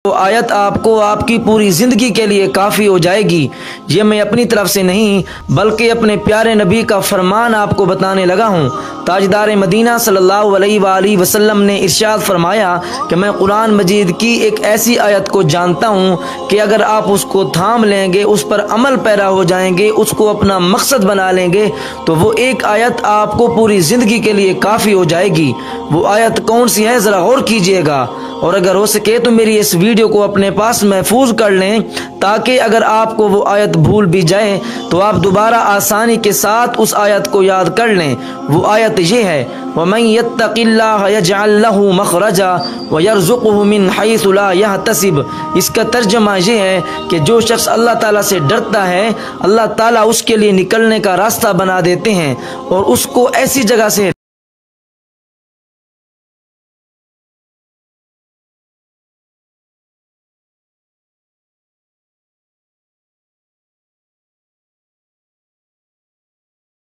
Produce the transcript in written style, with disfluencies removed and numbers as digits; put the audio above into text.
وہ آیت آپ کو آپ کی پوری زندگی کے لیے کافی ہو جائے گی۔ یہ میں اپنی طرف سے نہیں بلکہ اپنے پیارے نبی کا فرمان آپ کو بتانے لگا ہوں۔ تاجدار مدینہ صلی اللہ علیہ وآلہ وسلم نے ارشاد فرمایا کہ میں قرآن مجید کی ایک ایسی آیت کو جانتا ہوں کہ اگر آپ اس کو تھام لیں گے، اس پر عمل پیرا ہو جائیں گے، اس کو اپنا مقصد بنا لیں گے تو وہ ایک آیت آپ کو پوری زندگی کے لیے کافی ہو جائے گی۔ وہ آیت کون سی ہے ذرا غور کیجئے گا، اور اگر ہو سکے تو میری اس ویڈیو کو اپنے پاس محفوظ کر لیں تاکہ اگر آپ کو وہ آیت بھول بھی جائے تو آپ دوبارہ آسانی کے ساتھ اس آیت کو یاد کر لیں۔ وہ آیت یہ ہے وَمَن يَتَّقِ اللَّهَ يَجْعَل لَّهُ مَخْرَجًا وَيَرْزُقْهُ مِنْ حَيْثُ لَا يَحْتَسِبُ۔ اس کا ترجمہ یہ ہے کہ جو شخص اللہ تعالیٰ سے ڈرتا ہے، اللہ تعالیٰ اس کے لیے نکلنے کا راستہ بنا دیتے ہیں اور اس کو ایسی جگہ سے